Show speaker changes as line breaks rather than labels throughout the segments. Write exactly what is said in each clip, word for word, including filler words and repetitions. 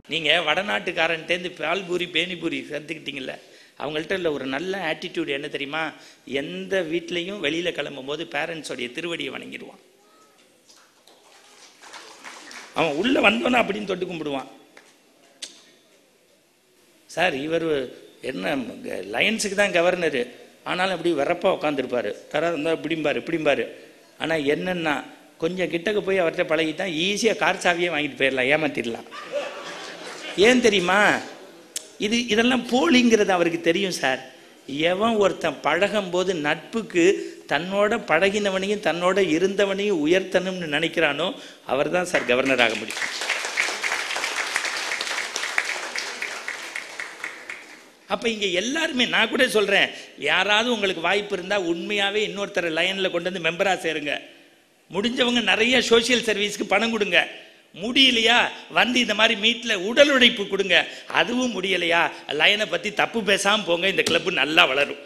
நீங்கள் வடநாட்டுக்காரன்ட்டேருந்து பால்பூரி பேனிபூரி கற்றுக்கிட்டீங்கள, அவங்கள்ட்ட உள்ள ஒரு நல்ல ஆட்டிடியூட் என்ன தெரியுமா? எந்த வீட்லேயும் வெளியில் கிளம்பும் போது பேரண்ட்ஸோடைய திருவடியை வணங்கிடுவான். அவன் உள்ளே வந்தோன்னா அப்படின்னு தொட்டு கும்பிடுவான். சார் இவர் என்ன லயன்ஸுக்கு தான் கவர்னரு, ஆனாலும் அப்படி வரப்பா உட்காந்துருப்பார். தர இருந்தால் இப்படிம்பார் இப்படிம்பார். ஆனால் என்னென்னா கொஞ்சம் கிட்டக்கு போய் அவர்கிட்ட பழகிட்டான், ஈஸியாக கார் சாவியே வாங்கிட்டு போயிடலாம், ஏமாற்றிடலாம். ஏன் தெரியுமா? இது இதெல்லாம் போலிங்கிறது அவருக்கு தெரியும் சார். எவன் ஒருத்தன் பழகும் போது நட்புக்கு தன்னோட பழகினவனையும் தன்னோட இருந்தவனையும் உயர்த்தணும்னு நினைக்கிறானோ அவர் தான் சார் கவர்னர் ஆக முடியும். அப்போ இங்கே எல்லாருமே, நான் கூட சொல்கிறேன், யாராவது உங்களுக்கு வாய்ப்பு இருந்தால் உண்மையாகவே இன்னொருத்தர் லைனில் கொண்டு வந்து மெம்பராக சேருங்க. முடிஞ்சவங்க நிறைய சோசியல் சர்வீஸ்க்கு பணம் கொடுங்க. முடியலையா வந்து இந்த மாதிரி மீட்டில் உடல் உழைப்பு கொடுங்க. அதுவும் முடியலையா லைனை பற்றி தப்பு பேசாமல் போங்க. இந்த கிளப்பு நல்லா வளரும்.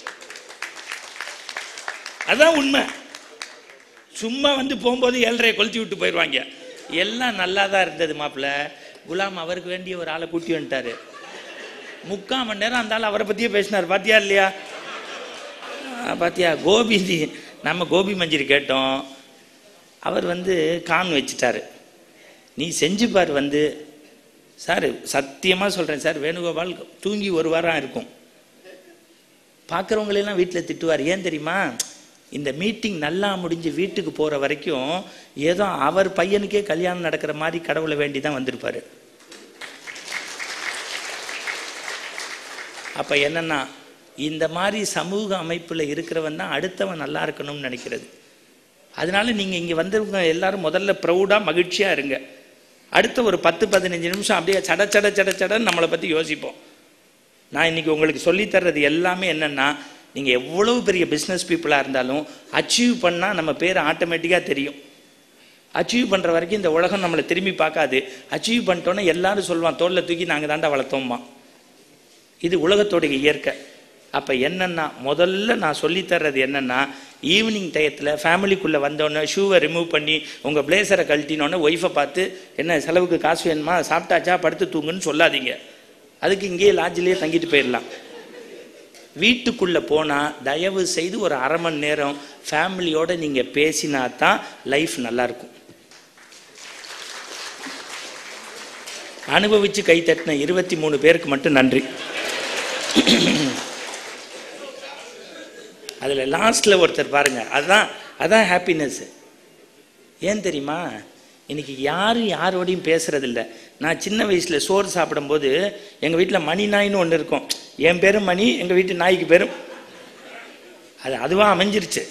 அதான் உண்மை. சும்மா வந்து போகும்போது ஏழரையை கொளுத்தி விட்டு போயிடுவாங்க. எல்லாம் நல்லா தான் இருந்தது மாப்பிள்ள. குலாம் அவருக்கு வேண்டிய ஒரு ஆளை கூட்டி வந்துட்டாரு. முக்கால் மணி நேரம் அந்த ஆள் அவரை பற்றியே பேசினார். பார்த்தியா இல்லையா? பார்த்தியா? கோபி, நம்ம கோபி மஞ்சரி கேட்டோம், அவர் வந்து கான் வச்சுட்டாரு. நீ செஞ்சுப்பார் வந்து. சார் சத்தியமாக சொல்கிறேன் சார், வேணுகோபால் தூங்கி ஒரு வாரம் இருக்கும். பார்க்குறவங்களெல்லாம் வீட்டில் திட்டுவார். ஏன் தெரியுமா? இந்த மீட்டிங் நல்லா முடிஞ்சு வீட்டுக்கு போகிற வரைக்கும் ஏதோ அவர் பையனுக்கே கல்யாணம் நடக்கிற மாதிரி கடவுளை வேண்டி தான் வந்திருப்பார். அப்போ என்னென்னா, இந்த மாதிரி சமூக அமைப்பில் இருக்கிறவன் தான் அடுத்தவன் நல்லா இருக்கணும்னு நினைக்கிறது. அதனால நீங்கள் இங்கே வந்தவங்க எல்லாரும் முதல்ல ப்ரௌடாக மகிழ்ச்சியாக இருங்க. அடுத்த ஒரு பத்து பதினஞ்சு நிமிஷம் அப்படியே சட சட சட சடன்னு நம்மளை பற்றி யோசிப்போம். நான் இன்றைக்கி உங்களுக்கு சொல்லித்தர்றது எல்லாமே என்னென்னா, நீங்கள் எவ்வளவு பெரிய பிஸ்னஸ் பீப்புளாக இருந்தாலும் அச்சீவ் பண்ணால் நம்ம பேர் ஆட்டோமேட்டிக்காக தெரியும். அச்சீவ் பண்ணுற வரைக்கும் இந்த உலகம் நம்மளை திரும்பி பார்க்காது. அச்சீவ் பண்ணிட்டோன்னே எல்லாரும் சொல்லுவான், தோளில் தூக்கி நாங்கள் தாண்டா வளர்த்தோம்மா. இது உலகத்தோடைய இயற்கை. அப்போ என்னென்னா, முதல்ல நான் சொல்லித்தர்றது என்னென்னா, ஈவினிங் டயத்தில் ஃபேமிலிக்குள்ளே வந்தோன்னே ஷூவை ரிமூவ் பண்ணி உங்கள் பிளேசரை கழட்டினோன்னே ஒய்ஃபை பார்த்து என்ன செலவுக்கு காசு வேணுமா, சாப்பிட்டாச்சா, படுத்து தூங்குன்னு சொல்லாதீங்க. அதுக்கு இங்கேயே லாட்ஜிலேயே தங்கிட்டு போயிடலாம். வீட்டுக்குள்ளே போனால் தயவு செய்து ஒரு அரை மணி நேரம் ஃபேமிலியோடு நீங்கள் பேசினா தான் லைஃப் நல்லாயிருக்கும். அனுபவித்து கை தட்டின இருபத்தி மூணு பேருக்கு மட்டும் நன்றி. அதில் லாஸ்ட்டில் ஒருத்தர் பாருங்கள், அதுதான் அதுதான் ஹாப்பினஸ்ஸு. ஏன் தெரியுமா? இன்றைக்கி யாரும் யாரோடையும் பேசுகிறதில்ல. நான் சின்ன வயசில் சோறு சாப்பிடும்போது எங்கள் வீட்டில் மணி நாயின்னு ஒன்று இருக்கும். என் பேரும் மணி, எங்கள் வீட்டு நாய்க்கு பேரும் அது அதுவாக அமைஞ்சிருச்சு.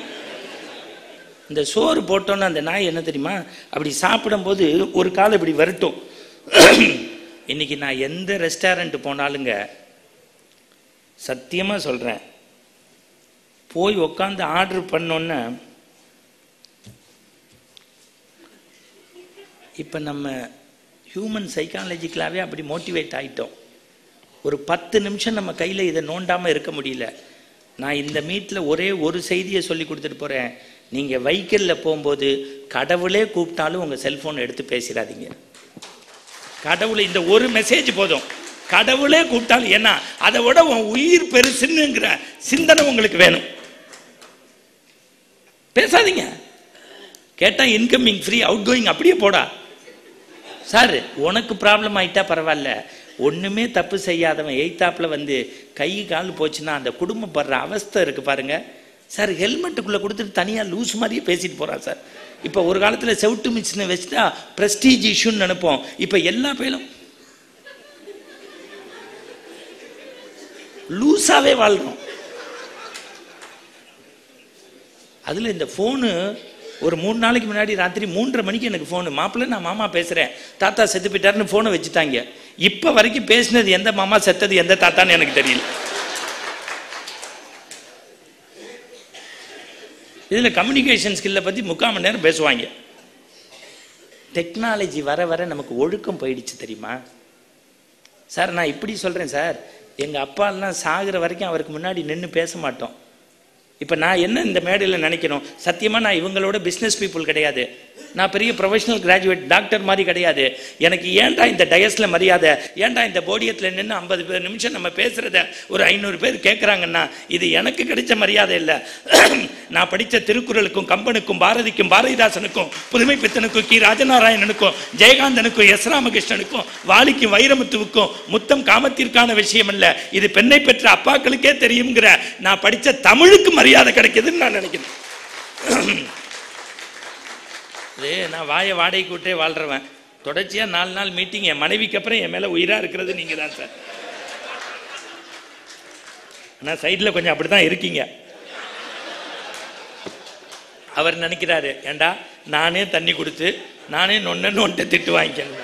இந்த சோறு போட்டோன்னு அந்த நாய் என்ன தெரியுமா, அப்படி சாப்பிடும்போது ஒரு கால் இப்படி வரட்டும். இன்றைக்கி நான் எந்த ரெஸ்டாரண்ட்டு போனாலுங்க, சத்தியமாக சொல்கிறேன், போய் உக்காந்து ஆர்டர் பண்ணோன்னே, இப்போ நம்ம ஹியூமன் சைக்காலஜிக்கலாகவே அப்படி மோட்டிவேட் ஆகிட்டோம். ஒரு பத்து நிமிஷம் நம்ம கையில் இதை நோண்டாமல் இருக்க முடியல. நான் இந்த மீட்டில் ஒரே ஒரு செய்தியை சொல்லி கொடுத்துட்டு போகிறேன். நீங்கள் வெஹிக்கிளில் போகும்போது கடவுளே கூப்பிட்டாலும் உங்கள் செல்ஃபோனை எடுத்து பேசிடாதீங்க. கடவுளை இந்த ஒரு மெசேஜ் போதும். கடவுளே கூப்பிட்டாலும், ஏன்னா அதை விட உன் உயிர் பெருசுன்னுங்கிற சிந்தனை உங்களுக்கு வேணும். பேசாதீங்க. கேட்டால் இன்கமிங் ஃப்ரீ, அவுட் கோயிங் அப்படியே போடா. சார் உனக்கு ப்ராப்ளம் ஆகிட்டா பரவாயில்ல, ஒன்றுமே தப்பு செய்யாதவன் எய்த்தாப்பில் வந்து கை கால் போச்சுன்னா அந்த குடும்பம் படுற அவஸ்தை இருக்குது பாருங்க. சார் ஹெல்மெட்டுக்குள்ளே கொடுத்துட்டு தனியாக லூஸ் மாதிரியே பேசிட்டு போகிறான் சார். இப்போ ஒரு காலத்தில் செவுட்டு மிச்சினை வச்சுட்டா ப்ரெஸ்டீஜ் இஷ்யூன்னு நினைப்போம். இப்போ எல்லா பேரும் லூஸாகவே வாழ்கிறோம். அதில் இந்த ஃபோனு ஒரு மூணு நாளைக்கு முன்னாடி ராத்திரி மூன்றரை மணிக்கு எனக்கு ஃபோனு, மாப்பிள்ளை நான் மாமா பேசுகிறேன், தாத்தா செத்து போயிட்டாருன்னு ஃபோனை வச்சுட்டாங்க. இப்போ வரைக்கும் பேசினது எந்த மாமா, செத்தது எந்த தாத்தான்னு எனக்கு தெரியல. இதில் கம்யூனிகேஷன் ஸ்கில்லை பற்றி முக்கால் மணி நேரம் பேசுவாங்க. டெக்னாலஜி வர வர நமக்கு ஒழுக்கம் போயிடுச்சு தெரியுமா சார்? நான் இப்படி சொல்கிறேன் சார், எங்கள் அப்பாலாம் சாகிற வரைக்கும் அவருக்கு முன்னாடி நின்று பேச மாட்டோம். இப்போ நான் என்ன இந்த மேடையில் நினைக்கணும், சத்தியமாக நான் இவங்களோட பிஸ்னஸ் பீப்புள் கிடையாது, நான் பெரிய ப்ரொஃபஷனல் கிராஜுவேட் டாக்டர் மாதிரி கிடையாது. எனக்கு ஏன்டா இந்த டயஸ்ல மரியாதை, ஏன்டா இந்த போடியத்தில் நின்று ஐம்பது பேர் நிமிஷம் நம்ம பேசுறத ஒரு ஐநூறு பேர் கேட்குறாங்கன்னா இது எனக்கு கிடைச்ச மரியாதை இல்லை. நான் படித்த திருக்குறளுக்கும் கம்பனுக்கும் பாரதிக்கும் பாரதிதாசனுக்கும் புதுமை பித்தனுக்கும் கி ராஜநாராயணனுக்கும் ஜெயகாந்தனுக்கும் எஸ் ராமகிருஷ்ணனுக்கும் வாலிக்கும் வைரமுத்துவுக்கும் முத்தம் காமத்திற்கான விஷயம் அல்ல, இது பெண்ணை பெற்ற அப்பாக்களுக்கே தெரியுங்கிற நான் படித்த தமிழுக்கு மரியாதை கிடைக்குதுன்னு நான் நினைக்கிறேன். நான் வாயை வாடகைக்கு விட்டே வாழ்றவன், தொடர்ச்சியா நாலு நாள் மீட்டிங், என் மனைவிக்கு அப்புறம் என் மேல உயிரா இருக்கிறது நீங்க தான் சார். ஆனா சைட்ல கொஞ்சம் அப்படித்தான் இருக்கீங்க. அவர் நினைக்கிறாரு, ஏண்டா நானே தண்ணி கொடுத்து நானே நொன்னு நொன்ட்டு திட்டு வாங்கிக்கணும்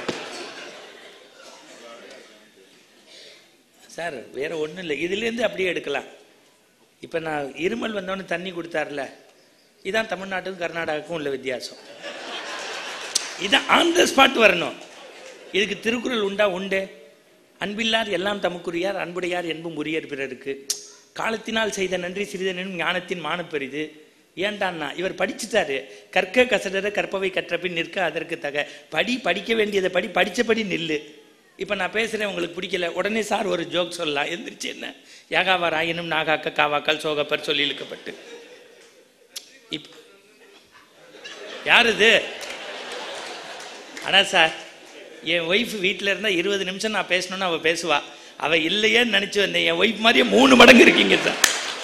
சார். வேற ஒன்றும் இல்லை, இதுலேருந்து அப்படியே எடுக்கலாம். இப்போ நான் இருமல் வந்தோன்னு தண்ணி கொடுத்தாருல, இதான் தமிழ்நாட்டுக்கும் கர்நாடகாவுக்கும் உள்ள வித்தியாசம். இதான் ஆன் த ஸ்பாட் வரணும். இதுக்கு திருக்குறள் உண்டா? உண்டு. அன்பில்லார் எல்லாம் தமக்குரியார், அன்புடையார் என்பும் உரியர் பிறருக்கு. காலத்தினால் செய்த நன்றி சிறிதனும் ஞானத்தின் மானப்பெரிது. ஏன்டான்னா இவர் படிச்சுட்டாரு, கற்க கசடர கற்பவை கற்றபின் நிற்க அதற்கு தக. படி, படிக்க வேண்டியதை படி, படித்தபடி நில்லு. இப்போ நான் பேசுகிறேன், உங்களுக்கு பிடிக்கல, உடனே சார் ஒரு ஜோக் சொல்லலாம், எந்திரிச்சு என்ன யாகாவார் ஆயினும் நாகாக்க காவாக்கால் சோகப்பர் சொல்லி இழுக்கப்பட்டு. இப் யார் இது? ஆனால் சார், என் ஒய்ஃப் வீட்டில் இருந்தால் இருபது நிமிஷம் நான் பேசணும்னு அவள் பேசுவா. அவள் இல்லையேன்னு நினச்சி வந்தேன். என் ஒய்ஃப் மாதிரியே மூணு மடங்கு இருக்கீங்க சார்.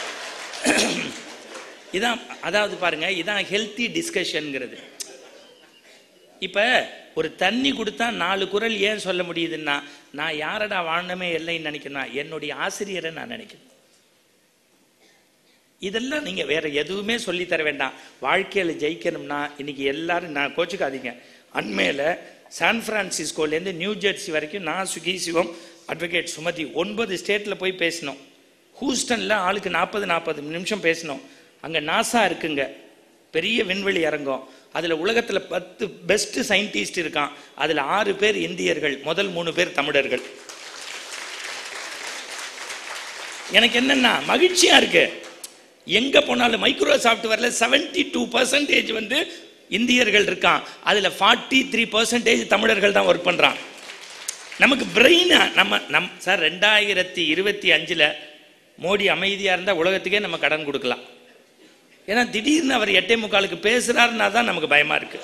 இதான், அதாவது பாருங்க, இதான் ஹெல்த்தி டிஸ்கஷனுங்கிறது. இப்போ ஒரு தண்ணி கொடுத்தா நாலு குறள் ஏன் சொல்ல முடியுதுன்னா, நான் யாரடா வாழணுமே இல்லைன்னு நினைக்கணும், என்னுடைய ஆசிரியரை நான் நினைக்கிறேன். இதெல்லாம் நீங்கள் வேற எதுவுமே சொல்லி தர வேண்டாம். வாழ்க்கையில் ஜெயிக்கணும்னா இன்னைக்கு எல்லாரும், நான் கோச்சுக்காதீங்க, அண்மையில் சான் பிரான்சிஸ்கோலேருந்து நியூ ஜெர்சி வரைக்கும் நான் சுகி சிவம் அட்வொகேட் சுமதி ஒன்பது ஸ்டேட்டில் போய் பேசினோம். ஹூஸ்டனில் ஆளுக்கு நாற்பது நாற்பது நிமிஷம் பேசினோம். அங்கே நாசா இருக்குங்க, பெரிய விண்வெளி அரங்கம். அதில் உலகத்தில் பத்து பெஸ்ட் சயின்டிஸ்ட் இருக்கான். அதில் ஆறு பேர் இந்தியர்கள், முதல் மூணு பேர் தமிழர்கள். எனக்கு என்னன்னா மகிழ்ச்சியாக இருக்கு. எங்கே போனாலும் மைக்ரோசாஃப்ட் வரல செவன்டி டூ பர்சன்டேஜ் வந்து இந்தியர்கள் இருக்கான். அதில் ஃபார்ட்டி த்ரீ பர்சன்டேஜ் தமிழர்கள் தான் ஒர்க் பண்ணுறான். நமக்கு பிரெயினா நம்ம நம் சார் ரெண்டாயிரத்தி இருபத்தி அஞ்சில் மோடி அமைதியாக இருந்தால் உலகத்துக்கே நம்ம கடன் கொடுக்கலாம். ஏன்னா திடீர்னு அவர் எட்டே முக்காலுக்கு பேசுகிறாருன்னா தான் நமக்கு பயமாக இருக்கு.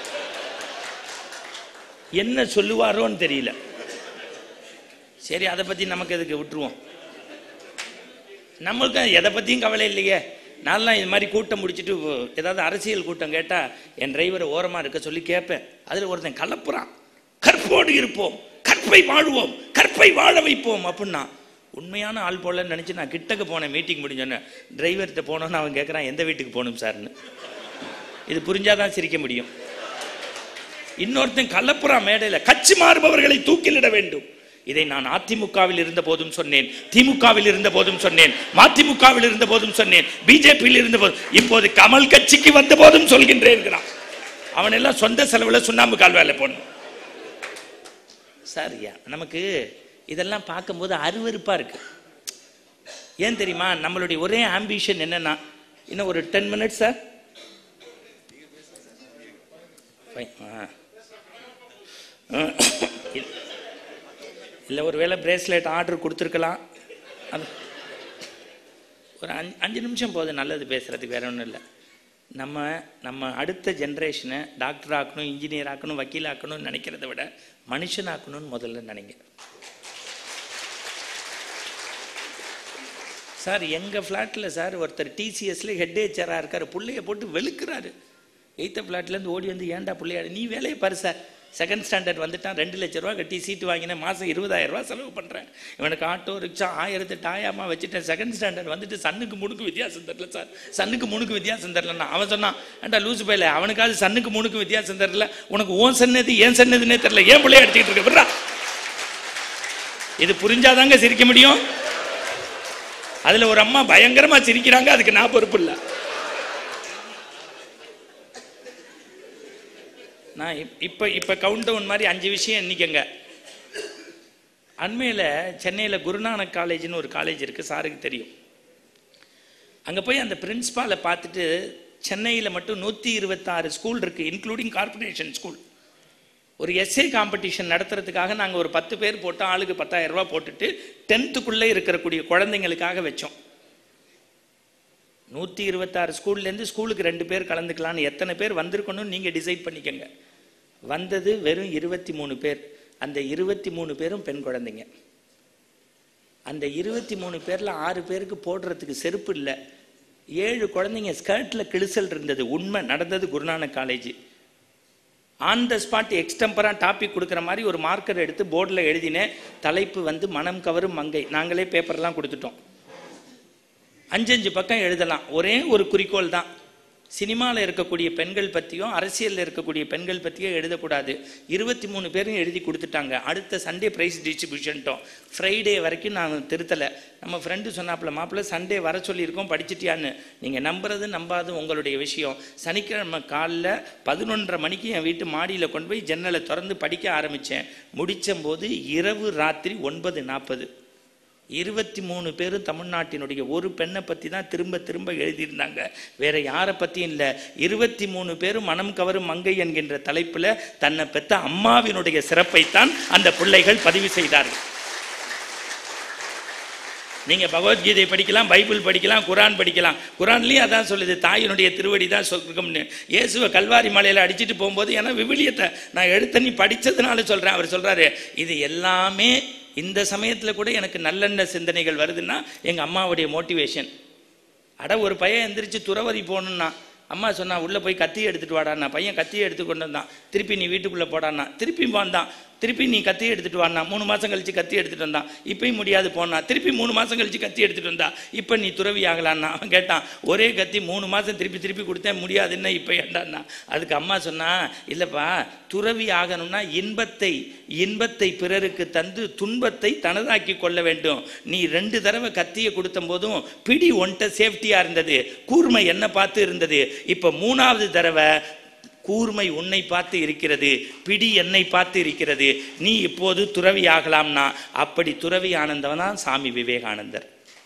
என்ன சொல்லுவாரோன்னு தெரியல. சரி, அதை பற்றி நமக்கு எதுக்கு, விட்டுருவோம். நம்மளுக்கு எதை பற்றியும் கவலை இல்லையே. நான்லாம் இது மாதிரி கூட்டம் முடிச்சுட்டு ஏதாவது அரசியல் கூட்டம் கேட்டால் என் டிரைவரை ஓரமாக இருக்க சொல்லி கேட்பேன். அதில் ஒருத்தன் கலப்புறான், கற்போடு இருப்போம், கற்பை வாழுவோம், கற்பை வாழ வைப்போம் அப்படின்னா. உண்மையான ஆள் போலன்னு நினச்சி நான் கிட்டக்கு போனேன். மீட்டிங் முடிஞ்சோன்னே டிரைவர்கிட்ட போனோன்னு அவன் கேட்குறான், எந்த வீட்டுக்கு போகணும் சார்னு. இது புரிஞ்சாதான் சிரிக்க முடியும். இன்னொருத்தன் கலப்புறான் மேடையில், கட்சி மாறுபவர்களை தூக்கிலிட வேண்டும். இதை நான் அதிமுகவில் இருந்த போதும் சொன்னேன், திமுகவில் இருந்த போதும் சொன்னேன், மதிமுகவில் இருந்த போதும் சொன்னேன், பிஜேபியில் இருந்த போதும், இப்போது கமல் கட்சிக்கு வந்த போதும் சொல்கின்றேன். அவன் எல்லாம் சொந்த செலவில் சுண்ணாம்பு கால் வேலை போடணும். சரியா, நமக்கு இதெல்லாம் பார்க்கும்போது அருவருப்பா இருக்கு. ஏன் தெரியுமா? நம்மளுடைய ஒரே ஆம்பிஷன் என்னன்னா, இன்னும் ஒரு டென் மினிட்ஸ் சார், இல்லை ஒரு வேளை பிரேஸ்லெட் ஆர்டர் கொடுத்துருக்கலாம். அது ஒரு அஞ்சு அஞ்சு நிமிஷம் போதும் நல்லது பேசுகிறதுக்கு, வேற ஒன்றும் இல்லை. நம்ம நம்ம அடுத்த ஜென்ரேஷனை டாக்டர் ஆக்கணும், இன்ஜினியர் ஆக்கணும், வக்கீல் ஆக்கணும்னு நினைக்கிறத விட மனுஷன் ஆக்கணும்னு முதல்ல நினைங்க சார். எங்கள் ஃப்ளாட்டில் சார் ஒருத்தர் டிசிஎஸ்ல ஹெட் ஹெச்ஆராக இருக்கார், பிள்ளைய போட்டு வெளுக்கிறாரு. எய்த்த ஃப்ளாட்லேருந்து ஓடி வந்து, ஏன்டா பிள்ளையா நீ வேலையை பாரு சார், செகண்ட் ஸ்டாண்டர்ட் வந்துட்டான், ரெண்டு லட்ச ரூபா கட்டி சீட்டு வாங்கினேன், மாதம் இருபதாயிரம் ரூபா செலவு பண்ணுறேன், இவனுக்கு ஆட்டோ ரிக்ஷா ஆயிரத்து டாயாமா வச்சுட்டேன், செகண்ட் ஸ்டாண்டர்ட் வந்துட்டு சன்னுக்கு மூணுக்கு வித்தியாசம் தரல சார், சன்னுக்கு மூணுக்கு வித்தியாசம் தரலன்னா. அவன் சொன்னான், ஏன்டா லூசு பையில, அவனுக்காவது சன்னுக்கு மூணுக்கு வித்தியாசம் தரல, உனக்கு ஓன் சன்னது ஏன் சன்னதுன்னே தெரியல, ஏன் பிள்ளைய அடிச்சுக்கிட்டு இருக்க விட்றா. இது புரிஞ்சாதாங்க சிரிக்க முடியும். அதில் ஒரு அம்மா பயங்கரமா சிரிக்கிறாங்க, அதுக்கு நான் பொறுப்பு இல்லை. நான் இப்போ இப்போ கவுண்ட் டவுன் மாதிரி அஞ்சு விஷயம் எண்ணிக்கங்க. அண்மையில் சென்னையில் குருநானக் காலேஜ்னு ஒரு காலேஜ் இருக்குது, சாருக்கு தெரியும். அங்கே போய் அந்த பிரின்ஸ்பாலை பார்த்துட்டு, சென்னையில் மட்டும் நூற்றி இருபத்தாறு ஸ்கூல் இருக்குது, இன்க்ளூடிங் கார்பரேஷன் ஸ்கூல். ஒரு எஸ்ஏ காம்படிஷன் நடத்துறதுக்காக நாங்கள் ஒரு பத்து பேர் போட்டு ஆளுக்கு பத்தாயிரம் ரூபா போட்டுட்டு டென்த்துக்குள்ளே இருக்கக்கூடிய குழந்தைங்களுக்காக வச்சோம். நூற்றி இருபத்தாறு ஸ்கூல்லேருந்து ஸ்கூலுக்கு ரெண்டு பேர் கலந்துக்கலான்னு எத்தனை பேர் வந்திருக்கணும்னு நீங்கள் டிசைட் பண்ணிக்கோங்க. வந்தது வெறும் இருபத்தி மூணு பேர். அந்த இருபத்தி மூணு பேரும் பெண் குழந்தைங்க. அந்த இருபத்தி மூணு பேரில் ஆறு பேருக்கு போடுறதுக்கு செருப்பு இல்லை. ஏழு குழந்தைங்க ஸ்கர்ட்டில் கிழிசல் இருந்தது. உண்மை நடந்தது Guru Nanak college. On the spot எக்ஸ்டம்பராக டாபிக் கொடுக்குற மாதிரி ஒரு மார்க்கர் எடுத்து போர்டில் எழுதினேன். தலைப்பு வந்து மனம் கவரும் மங்கை. நாங்களே பேப்பர்லாம் கொடுத்துட்டோம். அஞ்சஞ்சு பக்கம் எழுதலாம். ஒரே ஒரு குறிக்கோள் தான், சினிமாவில் இருக்கக்கூடிய பெண்கள் பற்றியும் அரசியலில் இருக்கக்கூடிய பெண்கள் பற்றியும் எழுதக்கூடாது. இருபத்தி மூணு பேரும் எழுதி கொடுத்துட்டாங்க. அடுத்த சண்டே ப்ரைஸ் டிஸ்ட்ரிபியூஷன்ட்டோம். ஃப்ரைடே வரைக்கும் நான் திருத்தலை. நம்ம ஃப்ரெண்டு சொன்னாப்புல, மாப்பிள்ள சண்டே வர சொல்லியிருக்கோம், படிச்சிட்டியான்னு. நீங்கள் நம்புறது நம்பாது உங்களுடைய விஷயம். சனிக்கிழமை காலைல பதினொன்றரை மணிக்கு என் வீட்டு மாடியில் கொண்டு போய் ஜன்னலை திறந்து படிக்க ஆரம்பித்தேன். முடித்த போது இரவு ராத்திரி ஒன்பது நாற்பது. இருபத்தி மூணு பேரும் தமிழ்நாட்டினுடைய ஒரு பெண்ணை பற்றி தான் திரும்ப திரும்ப எழுதியிருந்தாங்க. வேற யாரை பற்றியும் இல்லை. இருபத்தி மூணு பேரும் மனம் கவரும் மங்கை என்கின்ற தலைப்பில் தன்னை பெற்ற அம்மாவினுடைய சிறப்பைத்தான் அந்த பிள்ளைகள் பதிவு செய்தார்கள். நீங்க பகவத்கீதை படிக்கலாம், பைபிள் படிக்கலாம், குரான் படிக்கலாம். குரான்லயும் அதான் சொல்லுது, தாயினுடைய திருவடி தான் சொர்க்கம்னு. இயேசுவை கல்வாரி மலையில அடிச்சுட்டு போகும்போது, ஏன்னா விவிலியத்தை நான் எடுத்து நீ படிச்சதுனால சொல்றேன். அவர் சொல்றாரு, இது எல்லாமே இந்த சமயத்தில் கூட எனக்கு நல்லெண்ண சிந்தனைகள் வருதுன்னா எங்கள் அம்மாவுடைய மோட்டிவேஷன். அட ஒரு பையன் எந்திரிச்சு துறவரி போகணுன்னா அம்மா சொன்னா, உள்ளே போய் கத்தியை எடுத்துகிட்டு வாடான்னா. பையன் கத்தியை எடுத்து கொண்டு வந்தான். திருப்பி நீ வீட்டுக்குள்ளே போடான்னா. திருப்பி வந்தான். திருப்பி நீ கத்தி எடுத்துகிட்டு வாண்ணா. மூணு மாதம் கழிச்சு கத்தி எடுத்துகிட்டு வந்தான். இப்பயும் முடியாது போனா. திருப்பி மூணு மாதம் கழிச்சு கத்தி எடுத்துகிட்டு வந்தா. இப்போ நீ துறவி ஆகலான்னா. அவன் கேட்டான், ஒரே கத்தி மூணு மாதம் திருப்பி திருப்பி கொடுத்தேன், முடியாதுன்னா இப்போ ஏண்டான்னா. அதுக்கு அம்மா சொன்னா, இல்லைப்பா, துறவி ஆகணும்னா இன்பத்தை இன்பத்தை பிறருக்கு தந்து துன்பத்தை தனதாக்கி கொள்ள வேண்டும். நீ ரெண்டு தடவை கத்தியை கொடுத்த போதும் பிடி ஒன்ட்ட சேஃப்டியாக இருந்தது, கூர்மை என்ன பார்த்து இருந்தது. இப்போ மூணாவது தடவை கூர்மை உன்னை பார்த்து இருக்கிறது, பிடி என்னை பார்த்து இருக்கிறது. நீ இப்போது துறவி ஆகலாம்னா. அப்படி துறவி ஆனந்தவனா சாமி விவேகானந்தர்.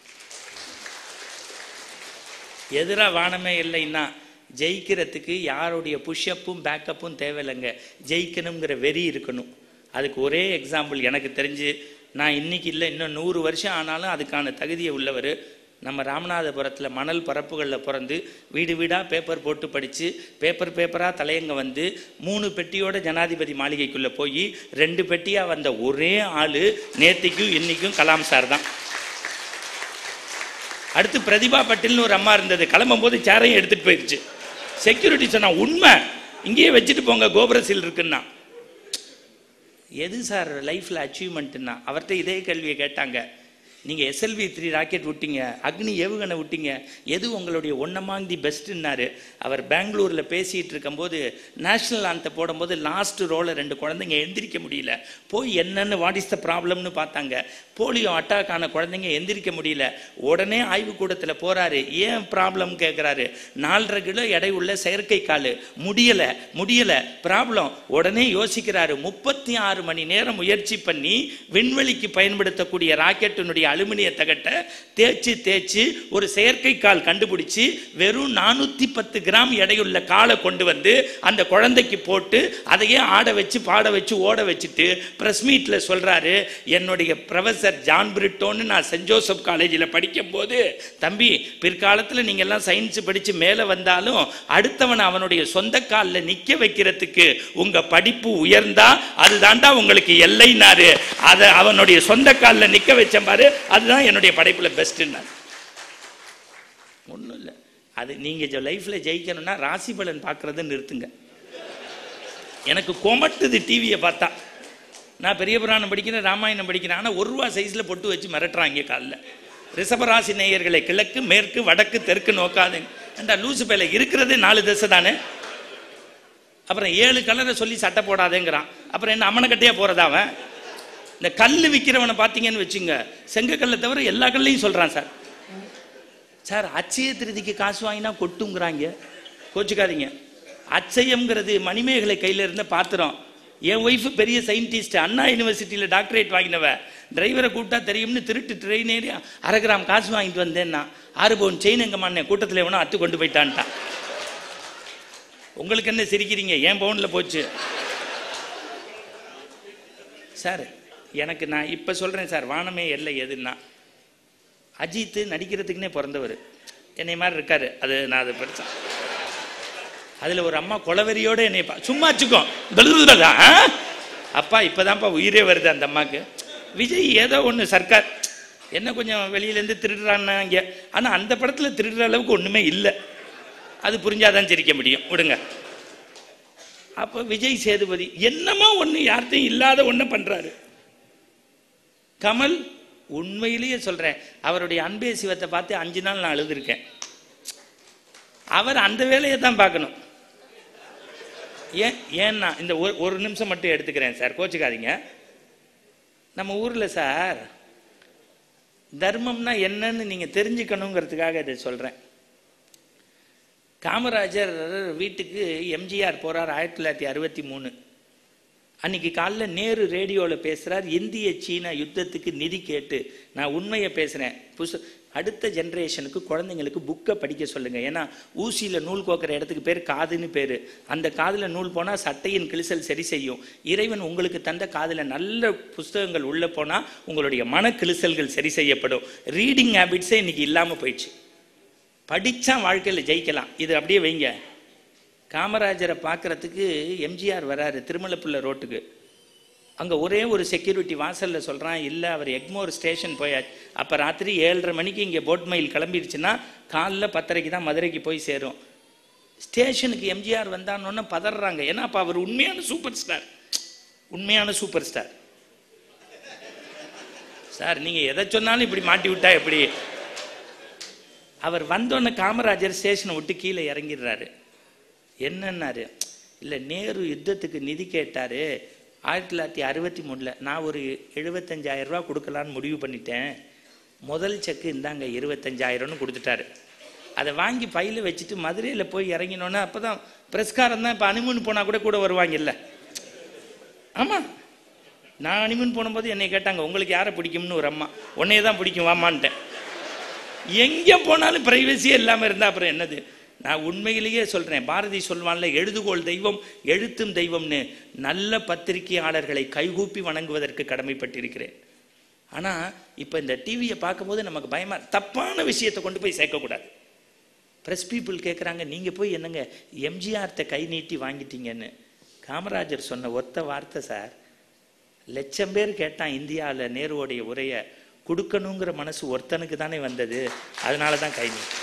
எதிராக வானமே இல்லைன்னா ஜெயிக்கிறதுக்கு யாருடைய புஷ்அப்பும் பேக்கப்பும் தேவையில்லைங்க. ஜெயிக்கணுங்கிற வெறி இருக்கணும். அதுக்கு ஒரே எக்ஸாம்பிள் எனக்கு தெரிஞ்சு, நான் இன்னைக்கு இல்லை இன்னும் நூறு வருஷம் ஆனாலும் அதுக்கான தகுதியை உள்ளவர். நம்ம ராமநாதபுரத்தில் மணல் பரப்புகளில் பிறந்து வீடு வீடாக பேப்பர் போட்டு படித்து பேப்பர் பேப்பராக தலையங்க வந்து மூணு பெட்டியோட ஜனாதிபதி மாளிகைக்குள்ளே போய் ரெண்டு பெட்டியாக வந்த ஒரே ஆள் நேத்திக்கும் இன்னைக்கும் கலாம் சார் தான். அடுத்து பிரதிபா பட்டில்னு ஒரு அம்மா இருந்தது. கிளம்பும் போது சேரையும் எடுத்துகிட்டு போயிடுச்சு. செக்யூரிட்டி சொன்னா, உண்மை இங்கேயே வச்சுட்டு போங்க, கோபுரசில் இருக்குன்னா. எது சார் லைஃப்பில் அச்சீவ்மெண்ட்டுன்னா அவர்கிட்ட இதே கேள்வியை கேட்டாங்க. நீங்கள் எஸ்எல்வி த்ரீ ராக்கெட் விட்டீங்க, அக்னி ஏவுகணை விட்டீங்க, எது உங்களுடைய ஒன் அமாங் தி பெஸ்ட்டுன்னாரு. அவர் பெங்களூரில் பேசிகிட்டு இருக்கும்போது நேஷ்னல் ஆந்தை போடும்போது லாஸ்ட் ரோவில் ரெண்டு குழந்தைங்க எந்திரிக்க முடியல. போய் என்னென்னு வாட் இஸ் த ப்ராப்ளம்னு பார்த்தாங்க. போலியோ அட்டாக் ஆன குழந்தைங்க எந்திரிக்க முடியல. உடனே ஆய்வுக்கூடத்தில் போகிறாரு. ஏன் ப்ராப்ளம் கேட்குறாரு. நாலரை கிலோ எடை உள்ள செயற்கை கால், முடியலை முடியலை ப்ராப்ளம். உடனே யோசிக்கிறாரு. முப்பத்தி ஆறு மணி நேரம் முயற்சி பண்ணி விண்வெளிக்கு பயன்படுத்தக்கூடிய ராக்கெட்டினுடைய அலுமினிய தகட்டை தேய்ச்சி தேய்ச்சி ஒரு செயற்கை கால் கண்டுபிடிச்சு வெறும் நானூத்தி பத்து கிராம் எடையுள்ள காலை கொண்டு வந்து அந்த குழந்தைக்கு போட்டு அதையே ஆட வச்சு பாட வச்சு ஓட வச்சுட்டு பிரஸ் மீட்ல சொல்றாரு, என்னுடைய ப்ரொஃபசர் ஜான் பிரிட்டோன்னு நான் சென்ட் ஜோசப் காலேஜில் படிக்கும் போது, தம்பி பிற்காலத்தில் நீங்க எல்லாம் சயின்ஸ் படிச்சு மேல வந்தாலும் அடுத்தவன் அவனுடைய சொந்த காலில் நிக்க வைக்கிறதுக்கு உங்க படிப்பு உயர்ந்தா அதுதான்டா உங்களுக்கு எல்லைனாரு. அதை அவனுடைய சொந்த காலில் நிக்க வச்ச பாரு, அதுதான் என்னுடைய படைப்புல பெஸ்ட்னா. ஒன்றும் இல்லை, அது நீங்க லைஃப்ல ஜெயிக்கணும்னா ராசி பலன் பார்க்கறத நிறுத்துங்க. எனக்கு கொமட்டுது டிவியை பார்த்தா. நான் பெரிய புராணம் படிக்கிறேன், ராமாயணம் படிக்கிறேன், ஆனால் ஒரு ரூபா சைஸில் பொட்டு வச்சு மிரட்டுறாங்க காலில். ரிஷபராசி நேயர்களை கிழக்கு மேற்கு வடக்கு தெற்கு நோக்காதுங்க. ஏண்டா லூசு பேல இருக்கிறது நாலு திசை தானே. அப்புறம் ஏழு கலரை சொல்லி சட்டை போடாதேங்கிறான். அப்புறம் என்ன அம்மனை கட்டையா போறதா அவன்? இந்த கல் விற்கிறவனை பார்த்தீங்கன்னு வச்சுங்க, செங்கக்கல்லை தவிர எல்லா கல்லையும் சொல்றான் சார். சார் அச்சய திருதிக்கு காசு வாங்கினா கொட்டுங்கிறாங்க, கோச்சுக்காதீங்க. அச்சயம்ங்கிறது மணிமேகலை கையில் இருந்த பாத்திரம். என் ஒய்ஃபு பெரிய சயின்டிஸ்ட், அண்ணா யூனிவர்சிட்டியில் டாக்டரேட் வாங்கினவ. டிரைவரை கூப்பிட்டா தெரியும்னு திருட்டு ட்ரெயின் ஏறி அரை கிராம் காசு வாங்கிட்டு வந்தேன்னா ஆறு பவுன் செயின் எங்க மாண்ணே கூட்டத்தில் எவனோ அத்து கொண்டு போயிட்டான்ட்டான். உங்களுக்கு என்ன சிரிக்கிறீங்க? ஏன் பவுன்ல போச்சு சார். எனக்கு நான் இப்ப சொல்றேன் சார், வானமே எல்லை எதுன்னா அஜித் நடிக்கிறதுக்குன்னே பிறந்தவர், என்னை மாதிரி இருக்காரு. அது நான் அதை படித்தேன். அதுல ஒரு அம்மா கொலவெறியோட என்னை சும்மா வச்சுக்கோ அப்பா இப்பதான்ப்பா உயிரே வருது அந்த அம்மாக்கு. விஜய் ஏதோ ஒன்று சர்க்கார் என்ன கொஞ்சம் வெளியிலேருந்து திருடுறான்னாங்க, ஆனால் அந்த படத்தில் திருடுற அளவுக்கு ஒன்றுமே இல்லை. அது புரிஞ்சாதான் சிரிக்க முடியும், விடுங்க. அப்போ விஜய் சேதுபதி என்னமோ ஒன்று யார்கிட்டையும் இல்லாத ஒன்று பண்ணுறாரு. கமல் உண்மையிலேயே சொல்கிறேன், அவருடைய அன்பே சிவத்தை பார்த்து அஞ்சு நாள் நான் அழுதுருக்கேன். அவர் அந்த வேலையை தான் பார்க்கணும். ஏன் ஏன்னா இந்த ஒரு ஒரு நிமிஷம் மட்டும் எடுத்துக்கிறேன் சார், கோச்சுக்காதீங்க. நம்ம ஊரில் சார் தர்மம்னா என்னன்னு நீங்கள் தெரிஞ்சுக்கணுங்கிறதுக்காக இதை சொல்கிறேன். காமராஜர் வீட்டுக்கு எம்ஜிஆர் போகிறார் ஆயிரத்தி தொள்ளாயிரத்தி அறுபத்தி மூணு அன்னைக்கு காலைல நேரு ரேடியோவில் பேசுகிறார், இந்திய சீனா யுத்தத்துக்கு நிதி கேட்டு. நான் உண்மையை பேசுகிறேன். புதுசு அடுத்த ஜென்ரேஷனுக்கு குழந்தைங்களுக்கு புக்கை படிக்க சொல்லுங்கள். ஏன்னா ஊசியில் நூல் கோக்கிற இடத்துக்கு பேர் காதுன்னு பேர். அந்த காதில் நூல் போனால் சட்டையின் கிழிசல் சரி செய்யும். இறைவன் உங்களுக்கு தந்த காதில் நல்ல புஸ்தகங்கள் உள்ளே போனால் உங்களுடைய மன கிழிசல்கள் சரி செய்யப்படும். ரீடிங் ஹேபிட்ஸே இன்னைக்கு இல்லாமல் போயிடுச்சு. படித்தா வாழ்க்கையில் ஜெயிக்கலாம். இது அப்படியே வைங்க. காமராஜரை பார்க்குறதுக்கு எம்ஜிஆர் வராரு திருமலைப்புள்ள ரோட்டுக்கு. அங்கே ஒரே ஒரு செக்யூரிட்டி வாசலில் சொல்கிறான், இல்லை அவர் எக்மோர் ஸ்டேஷன் போயாச்சு. அப்போ ராத்திரி ஏழரை மணிக்கு இங்கே போட் மயில் கிளம்பிடுச்சுன்னா காலைல பத்தரைக்கு தான் மதுரைக்கு போய் சேரும். ஸ்டேஷனுக்கு எம்ஜிஆர் வந்தான்னு பதறாங்க. ஏன்னா அப்போ அவர் உண்மையான சூப்பர் ஸ்டார், உண்மையான சூப்பர் ஸ்டார் சார். நீங்கள் எதை சொன்னாலும் இப்படி மாட்டி விட்டா எப்படி? அவர் வந்தோடனே காமராஜர் ஸ்டேஷனை விட்டு கீழே இறங்கிடுறாரு. என்னன்னாரு, இல்லை நேரு யுத்தத்துக்கு நிதி கேட்டார் ஆயிரத்தி தொள்ளாயிரத்தி அறுபத்தி மூணில். நான் ஒரு எழுபத்தஞ்சாயிரம் ரூபா கொடுக்கலான்னு முடிவு பண்ணிட்டேன். முதல் செக்கு இந்தாங்க இருபத்தஞ்சாயிரம்னு கொடுத்துட்டாரு. அதை வாங்கி பையில் வச்சுட்டு மதுரையில் போய் இறங்கினோன்னா அப்போ தான் பிரஸ்காரம் தான். இப்போ அனிமூன் போனால் கூட கூட வருவாங்கல்ல. ஆமாம், நான் அனிமூன் போனும்போது என்னை கேட்டாங்க, உங்களுக்கு யாரை பிடிக்கும்னு ஒரு அம்மா. உன்னையே தான் பிடிக்கும் வாமான்ட்டேன். எங்கே போனாலும் பிரைவசியே இல்லாமல் இருந்தால் அப்புறம் என்னது? நான் உண்மையிலேயே சொல்கிறேன், பாரதி சொல்வான்ல, எழுதுகோள் தெய்வம் எழுத்தும் தெய்வம்னு. நல்ல பத்திரிகையாளர்களை கைகூப்பி வணங்குவதற்கு கடமைப்பட்டிருக்கிறேன். ஆனால் இப்போ இந்த டிவியை பார்க்கும்போது நமக்கு பயமாக, தப்பான விஷயத்தை கொண்டு போய் சேர்க்கக்கூடாது. ப்ரெஸ் பீப்புள் கேட்குறாங்க, நீங்கள் போய் என்னங்க எம்ஜிஆர்கிட்ட கை நீட்டி வாங்கிட்டீங்கன்னு. காமராஜர் சொன்ன ஒத்த வார்த்தை சார், லட்சம் பேர் கேட்டான் இந்தியாவில் நேருவோடைய உரையை, கொடுக்கணுங்கிற மனசு ஒருத்தனுக்கு தானே வந்தது, அதனால தான் கை நீட்டி.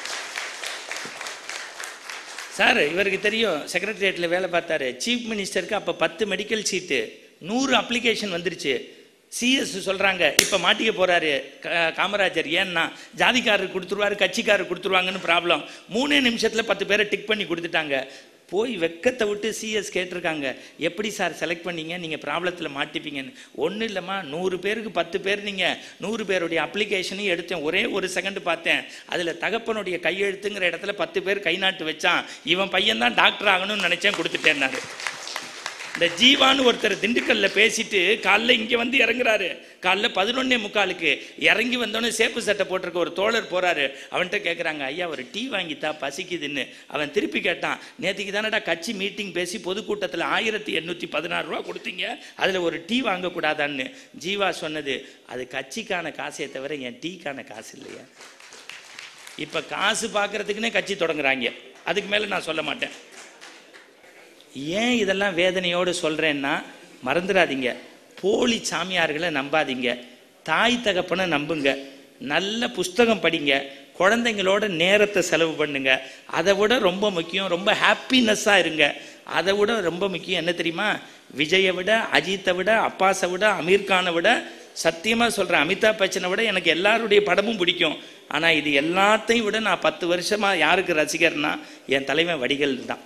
சார் இவருக்கு தெரியும், செக்ரட்டரியேட்டில் வேலை பார்த்தாரு. சீஃப் மினிஸ்டருக்கு அப்போ பத்து மெடிக்கல் சீட்டு, நூறு அப்ளிகேஷன் வந்துருச்சு. சிஎஸ் சொல்கிறாங்க இப்போ மாட்டிக்க போகிறாரு காமராஜர். ஏன்னா ஜாதிக்காரர் கொடுத்துருவாரு, கட்சிக்காரர் கொடுத்துருவாங்கன்னு ப்ராப்ளம். மூணே நிமிஷத்தில் பத்து பேரை டிக் பண்ணி கொடுத்துட்டாங்க. போய் வெக்கத்தை விட்டு சிஎஸ் கேட்டிருக்காங்க, எப்படி சார் செலக்ட் பண்ணீங்க, நீங்கள் ப்ராப்ளத்தில் மாட்டிப்பீங்கன்னு. ஒன்றும் இல்லைம்மா, நூறு பேருக்கு பத்து பேர், நீங்கள் நூறு பேருடைய அப்ளிகேஷனையும் எடுத்தேன், ஒரே ஒரு செகண்ட் பார்த்தேன். அதில் தகப்பனுடைய கையெழுத்துங்கிற இடத்துல பத்து பேர் கை நாட்டு வச்சான். இவன் பையன் தான் டாக்டர் ஆகணும்னு நினச்சேன், கொடுத்துட்டேன்னாரு. இந்த ஜீவான்னு ஒருத்தர் திண்டுக்கல்ல பேசிட்டு காலைல இங்கே வந்து இறங்குறாரு. காலைல பதினொன்னே முக்காலுக்கு இறங்கி வந்தோடனே சேப்பு சட்டை போட்டிருக்க ஒரு தோழர் போறாரு. அவன்கிட்ட கேட்குறாங்க, ஐயா ஒரு டீ வாங்கித்தா பசிக்குதுன்னு. அவன் திருப்பி கேட்டான், நேற்றுக்கு தானடா கட்சி மீட்டிங் பேசி பொதுக்கூட்டத்தில் ஆயிரத்தி எண்ணூற்றி பதினாறு ரூபா கொடுத்தீங்க, அதில் ஒரு டீ வாங்கக்கூடாதான்னு. ஜீவா சொன்னது, அது கட்சிக்கான காசே தவிர என் டீக்கான காசு இல்லையா. இப்போ காசு பார்க்கறதுக்குன்னே கட்சி தொடங்குறாங்க, அதுக்கு மேலே நான் சொல்ல மாட்டேன். ஏன் இதெல்லாம் வேதனையோடு சொல்கிறேன்னா, மறந்துடாதீங்க, போலி சாமியார்களை நம்பாதீங்க, தாய் தகப்பனை நம்புங்க, நல்ல புஸ்தகம் படிங்க, குழந்தைங்களோட நேரத்தை செலவு பண்ணுங்க. அதை விட ரொம்ப முக்கியம், ரொம்ப ஹாப்பினஸ்ஸாக இருங்க. அதை விட ரொம்ப முக்கியம் என்ன தெரியுமா? விஜயை விட, அஜித்தை விட, அப்பாஸை விட, அமீர்கானை விட, சத்தியமாக சொல்கிறேன், அமிதாப் பச்சனை விட எனக்கு எல்லாருடைய படமும் பிடிக்கும். ஆனால் இது எல்லாத்தையும் விட நான் பத்து வருஷமாக யாருக்கு ரசிகர்னா என் தலைவன் வடிகள் தான்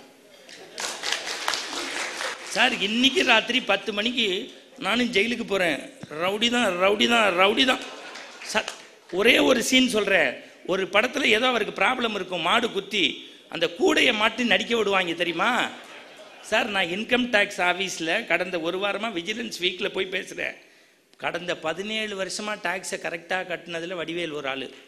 சார். இன்னைக்கு ராத்திரி பத்து மணிக்கு நானும் ஜெயிலுக்கு போகிறேன். ரவுடி தான் ரவுடி தான் ரவுடி தான் சார். ஒரே ஒரு சீன் சொல்கிறேன். ஒரு படத்தில் ஏதோ அவருக்கு ப்ராப்ளம் இருக்கும், மாடு குத்தி அந்த கூடையை மாட்டி நடிக்க விடுவாங்க தெரியுமா சார். நான் இன்கம் டேக்ஸ் ஆஃபீஸில் கடந்த ஒரு வாரமாக விஜிலன்ஸ் வீக்கில் போய் பேசுகிறேன். கடந்த பதினேழு வருஷமா டாக்ஸை கரெக்டாக கட்டினதுல வடிவேல் ஒரு ஆளு.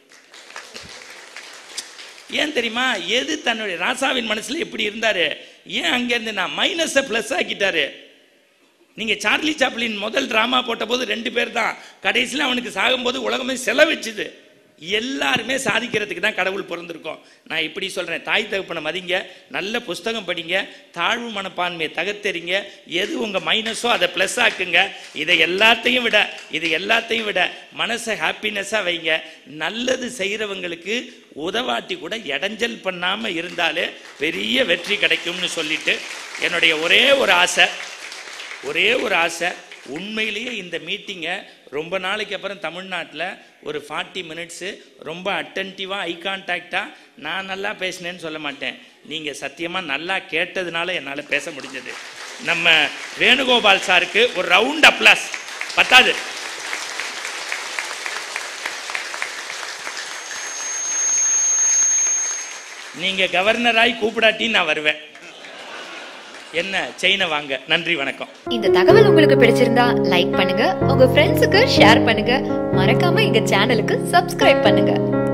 ஏன் தெரியுமா? எது தன்னுடைய ராசாவின் மனசுல எப்படி இருந்தாரு, ஏன் அங்கேருந்து நான் மைனஸை பிளஸ் ஆக்கிட்டாரு. நீங்க சார்லி சாப்ளின் முதல் டிராமா போட்ட போது ரெண்டு பேர் தான், கடைசியில் அவனுக்கு சாகும்போது உலகமே செலவச்சுது. எல்லாருமே சாதிக்கிறதுக்கு தான் கடவுள் பிறந்திருக்கோம். நான் இப்படி சொல்றேன், தாய் தகப்பனை மதிங்க, நல்ல புஸ்தகம் படிங்க, தாழ்வு மனப்பான்மையை தகர்த்தெறிங்க, எது உங்க மைனஸோ அதை பிளஸ் ஆக்குங்க. இதை எல்லாத்தையும் விட இது எல்லாத்தையும் விட மனசை ஹாப்பினஸா வைங்க. நல்லது செய்யறவங்களுக்கு உதவாட்டி கூட இடைஞ்சல் பண்ணாம இருந்தாலே பெரிய வெற்றி கிடைக்கும்னு சொல்லிட்டு என்னுடைய ஒரே ஒரு ஆசை ஒரே ஒரு ஆசை உண்மையிலேயே இந்த மீட்டிங்கை ரொம்ப நாளைக்கு அப்புறம் தமிழ்நாட்டில் ஒரு ஃபார்ட்டி மினிட்ஸு ரொம்ப அட்டன்டிவாக ஐ கான்டாக்டாக நான் நல்லா பேசினேன்னு சொல்ல மாட்டேன், நீங்கள் சத்தியமாக நல்லா கேட்டதுனால என்னால் பேச முடிஞ்சது. நம்ம வேணுகோபால் சாருக்கு ஒரு ரவுண்ட் அப்ளாஸ் பத்தாது. நீங்கள் கவர்னராய் கூப்பிடாட்டி நான் வருவேன். என்ன செயினை வாங்க. நன்றி, வணக்கம்.
இந்த தகவல் உங்களுக்கு பிடிச்சிருந்தா லைக் பண்ணுங்க, உங்க ஃப்ரெண்ட்ஸுக்கு ஷேர் பண்ணுங்க, மறக்காம எங்க சேனலுக்கு சப்ஸ்கிரைப் பண்ணுங்க.